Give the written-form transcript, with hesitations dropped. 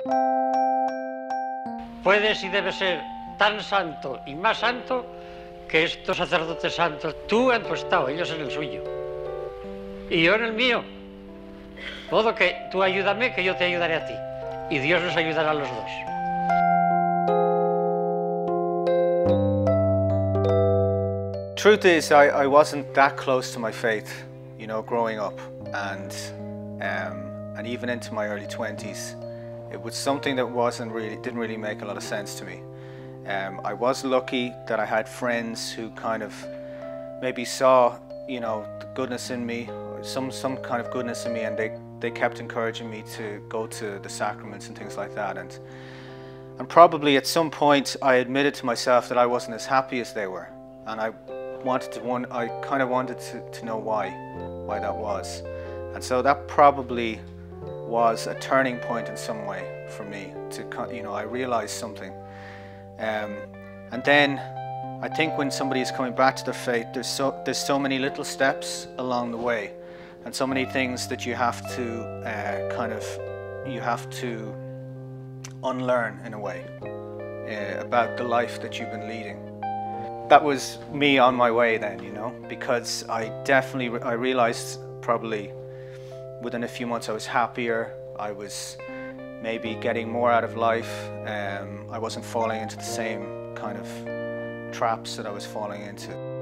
Puedes y debes ser tan santo y más santo que estos sacerdotes santos. Tú en tu estado, ellos en el suyo. Y yo en el mío. De modo que tú ayúdame, que yo te ayudaré a ti. Y Dios nos ayudará a los dos. Truth is, I wasn't that close to my faith, you know, growing up, and even into my early 20s. It was something that didn't really make a lot of sense to me. I was lucky that I had friends who kind of maybe saw, you know, the goodness in me, or some kind of goodness in me, and they kept encouraging me to go to the sacraments and things like that. And probably at some point I admitted to myself that I wasn't as happy as they were, and I kind of wanted to know why that was. And so that probably was a turning point in some way for me. You know, I realized something. And then I think when somebody is coming back to their faith, there's so many little steps along the way, and so many things that you have to you have to unlearn in a way about the life that you've been leading. That was me on my way then, you know, because I realized probably within a few months I was happier, I was maybe getting more out of life, I wasn't falling into the same kind of traps that I was falling into.